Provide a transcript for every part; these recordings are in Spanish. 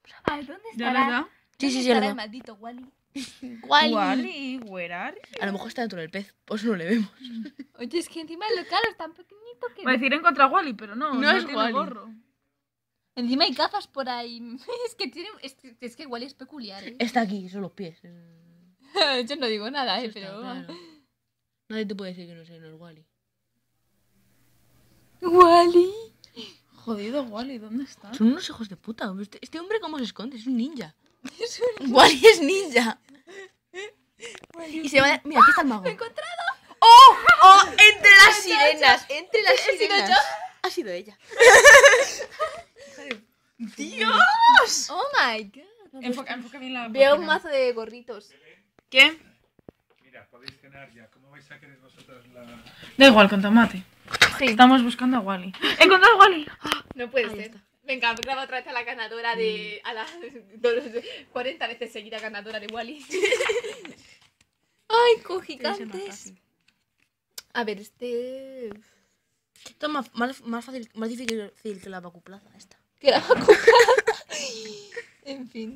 Ah, ¿dónde ¿Ya estará? le da? Sí, ¿Dónde ya le estará da. el maldito Wally? Wally, where are you? A lo mejor está dentro del pez, pues no le vemos. Oye, es que encima el local es tan pequeñito que... Va a decir encontré a Wally, pero no No es tiene Wally. gorro. Encima hay gafas por ahí. Es que tiene... Es que Wally es peculiar, ¿eh? Está aquí, son los pies. Yo no digo nada, Eso está, pero... claro. Nadie te puede decir que no sé, no es Wally. Wally. Jodido Wally, ¿dónde está? Son unos hijos de puta. Este hombre, ¿cómo se esconde? Es un ninja. Wally es ninja. Y se va. Mira, aquí está el mago. ¡Lo he encontrado! ¡Oh! ¡Oh! ¡Entre las sirenas! ¡Entre las ¿He sido sirenas! yo? Ha sido ella. ¡Dios! ¡Oh, my God! Enfoca bien la Veo un página. mazo de gorritos. ¿Qué? Mira, podéis cenar ya. ¿Cómo vais a querer vosotros la...? Da igual, con tomate. Sí. Estamos buscando a Wally. ¡He encontrado a Wally! No puede Ahí ser. está. Venga, graba otra vez a la ganadora de... A la 40 veces seguida ganadora de Wally. ¡Ay, cogigantes! A ver, este... Esto es más fácil, más difícil que la vacuplaza esta. Que la vacuplazas. En fin.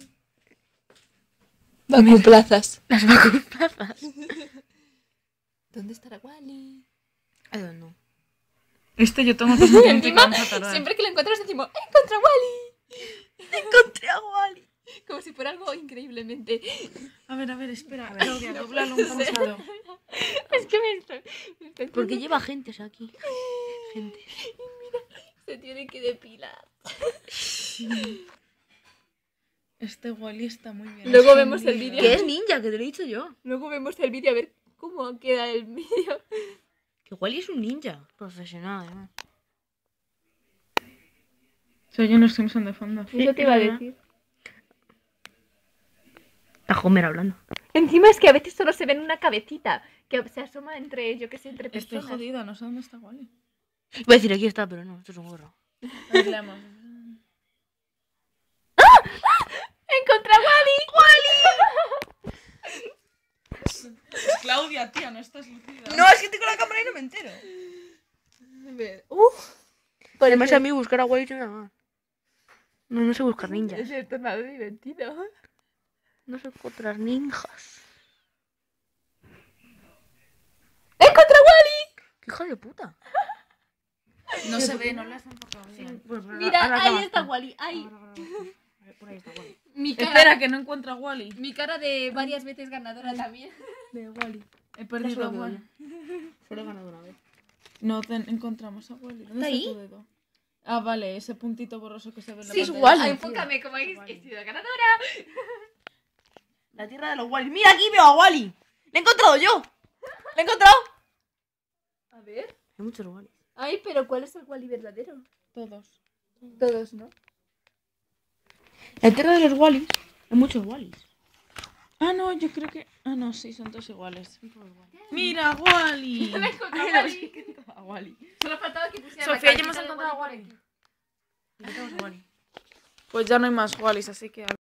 Vacuplazas. Las vacuplazas. ¿Dónde estará Wally? I don't know. Yo tengo que sentir Encima, siempre que lo encuentras decimos ¡encontré a Wally! Encontré a Wally. Como si fuera algo increíblemente... A ver, espera. Claudia, doblalo un pasado. Es que me estoy... Porque lleva gentes aquí. Gente. Se tiene que depilar. Este Wally está muy bien. Luego vemos el vídeo. Que es ninja, que te lo he dicho yo. Luego vemos el vídeo a ver cómo queda el vídeo. Que Wally es un ninja. Profesional, además. Soy yo los Simpson de fondo. Eso te iba a decir. Está Homer hablando. Encima es que a veces solo se ven una cabecita que se asoma entre, yo qué sé, entre Estoy personas. jodida, no sé dónde está Wally. Voy a decir aquí está, pero no, esto es un gorro. A ver, leamos. ¡Encontré a Wally! Claudia, tía, no estás lucida. No, es que tengo la cámara y no me entero. Por Además a mí buscar a Wally no me da más. No sé buscar ninjas. Es el tornado divertido. No sé encontrar ninjas. ¡Encontré a Wally! ¡Qué hija de puta! No se ve, no le has enfocado bien. Mira, ahí está Wally. Ahí. Por ahí está Wally. Mi cara, Espera, que no encuentra a Wally. mi cara de varias veces ganadora también. De Wally. He perdido a Solo Wally. Solo he ganado una vez. No encontramos a Wally. ¿Dónde ¿Está está ahí? tu dedo? Ah, vale, ese puntito borroso que se ve en la Sí, pantalla. Wally, ah, tío. enfócame como he sido ganadora. La tierra de los Wally. ¡Mira, aquí veo a Wally! ¡Le he encontrado yo! ¡Le he encontrado! A ver. Hay muchos Wally. Ay, pero ¿cuál es el Wally verdadero? Todos. Todos, ¿no? La tierra de los Wallys. Hay muchos Wallys. Ah, no, yo creo que... Ah, no, sí, son todos iguales. ¡Mira, Wally! Me encontré a Wally. A Wally. Solo faltaba que pusiera Sofía, la ya hemos carita de encontrado a por Wally. aquí. Encontramos a Wally. Pues ya no hay más Wallys, así que...